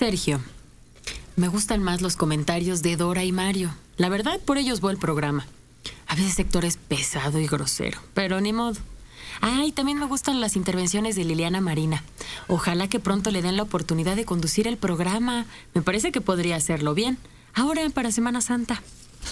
Sergio, me gustan más los comentarios de Dora y Mario. La verdad, por ellos voy al programa. A veces Héctor es pesado y grosero, pero ni modo. Ah, y también me gustan las intervenciones de Liliana Marina. Ojalá que pronto le den la oportunidad de conducir el programa. Me parece que podría hacerlo bien. Ahora para Semana Santa.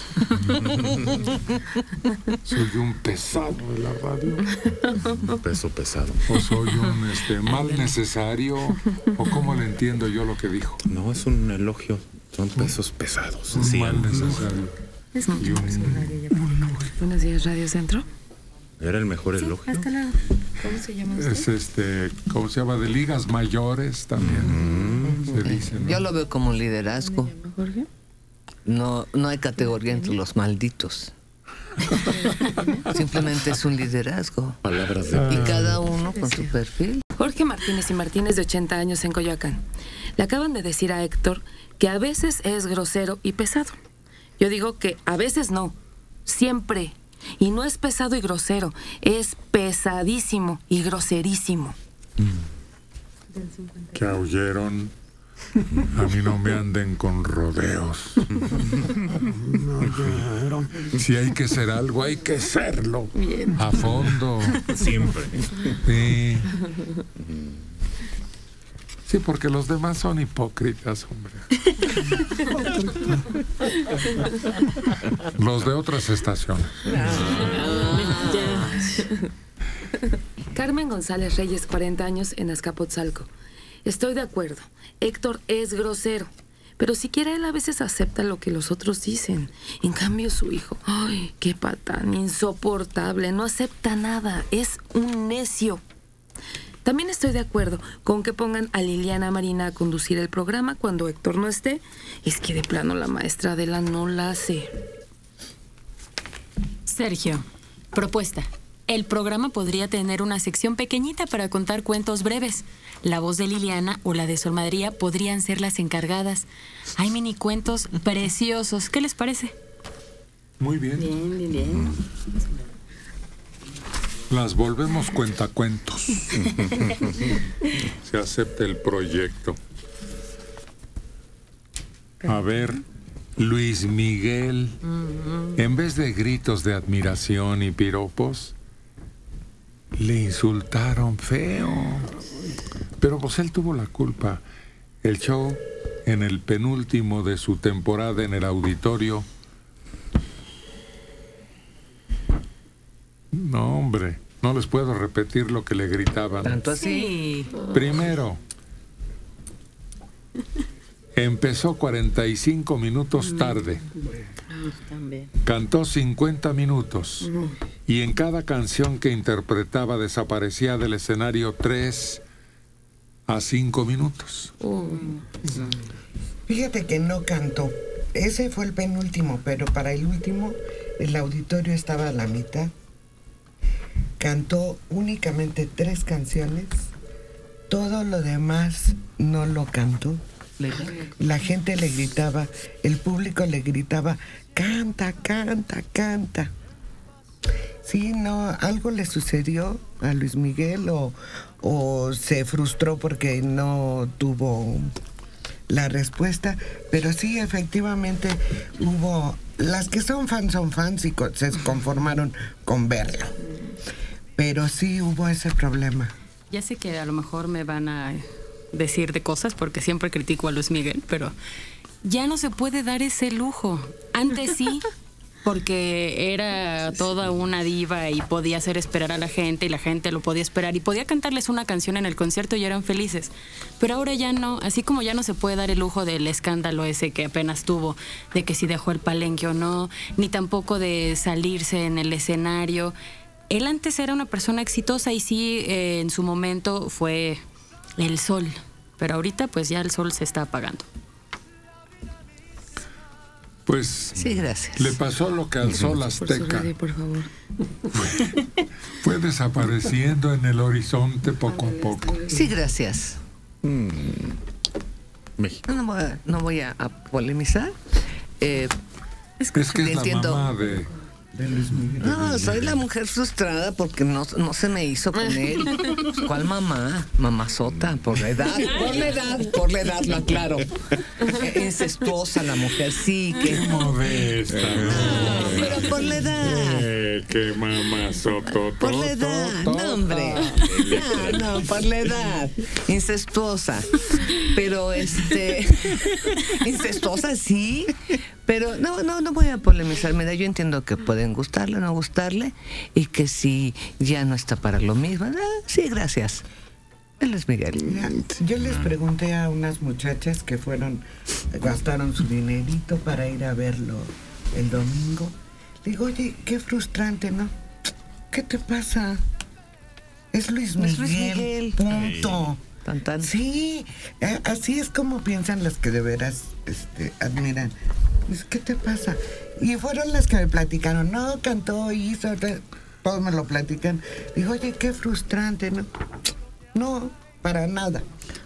Soy un pesado de la radio. Un peso pesado. O soy un mal necesario. O cómo le entiendo yo lo que dijo. No, es un elogio. Son pesos pesados. Un Sí, mal necesario. Y Buenos días, Radio Centro. Era el mejor elogio. Hasta luego. ¿Cómo se llama usted? Es ¿cómo se llama? De ligas mayores también. Se dice, ¿no? Yo lo veo como un liderazgo. ¿Me llama Jorge? No hay categoría entre los malditos. Simplemente es un liderazgo. Palabras de... Y cada uno con su perfil. Jorge Martínez y Martínez, de 80 años, en Coyoacán. Le acaban de decir a Héctor que a veces es grosero y pesado. Yo digo que a veces no, siempre. Y no es pesado y grosero, es pesadísimo y groserísimo. Que oyeron. A mí no me anden con rodeos. Si hay que ser algo, hay que serlo. Bien. A fondo. Siempre. Sí. Sí, porque los demás son hipócritas, hombre. Los de otras estaciones. Carmen González Reyes, 40 años, en Azcapotzalco. Estoy de acuerdo. Héctor es grosero. Pero siquiera él a veces acepta lo que los otros dicen. En cambio, su hijo, ¡ay, qué patán! Insoportable. No acepta nada. Es un necio. También estoy de acuerdo con que pongan a Liliana Marina a conducir el programa cuando Héctor no esté. Es que de plano la maestra Adela no la hace. Sergio, propuesta. El programa podría tener una sección pequeñita para contar cuentos breves. La voz de Liliana o la de Sol Madría podrían ser las encargadas. Hay mini cuentos preciosos. ¿Qué les parece? Muy bien. Bien. Las volvemos cuentacuentos. Se acepta el proyecto. A ver, Luis Miguel, en vez de gritos de admiración y piropos, le insultaron feo. Pero pues él tuvo la culpa. El show, en el penúltimo de su temporada en el auditorio. No, hombre, no les puedo repetir lo que le gritaban. Tanto así. Primero, empezó 45 minutos tarde. Cantó 50 minutos. Y en cada canción que interpretaba desaparecía del escenario 3 a 5 minutos. Fíjate que no cantó. Ese fue el penúltimo, pero para el último el auditorio estaba a la mitad. Cantó únicamente 3 canciones. Todo lo demás no lo cantó. La gente le gritaba, el público le gritaba, canta, canta, canta. Sí, no, algo le sucedió a Luis Miguel o se frustró porque no tuvo la respuesta, pero sí, efectivamente hubo, las que son fans y se conformaron con verlo, pero sí hubo ese problema. Ya sé que a lo mejor me van a decir de cosas porque siempre critico a Luis Miguel, pero ya no se puede dar ese lujo. Antes sí, porque era toda una diva y podía hacer esperar a la gente y la gente lo podía esperar y podía cantarles una canción en el concierto y eran felices. Pero ahora ya no, así como ya no se puede dar el lujo del escándalo ese que apenas tuvo, de que si dejó el palenque o no, ni tampoco de salirse en el escenario. Él antes era una persona exitosa y sí, en su momento fue el sol, pero ahorita pues ya el sol se está apagando. Pues sí, gracias. Le pasó lo que al sol azteca. Radio, por favor. Fue desapareciendo en el horizonte poco a poco. Sí, gracias. México. No voy a polemizar. Es que es la mamá de Luis Miguel. No, soy la mujer frustrada porque no se me hizo con él. ¿Cuál mamá? Mamazota, por la edad, lo aclaro. Incestuosa la mujer, sí, que... Modesta. Pero por la edad. Qué mamazota. Por la edad, no, hombre. No, por la edad. Incestuosa. Pero incestuosa sí. Pero no voy a polemizar. Mira, yo entiendo que pueden gustarle o no gustarle y que si ya no está para lo mismo. Sí, gracias. Él es Miguel. Mira, yo les pregunté a unas muchachas que gastaron su dinerito para ir a verlo el domingo. Digo, oye, qué frustrante, ¿no? ¿Qué te pasa? Es Luis Miguel, punto. Tan, tan. Sí, así es como piensan las que de veras admiran. Pues, ¿qué te pasa? Y fueron las que me platicaron, no, cantó, hizo, todos me lo platican. Digo, oye, qué frustrante, ¿no? No, para nada.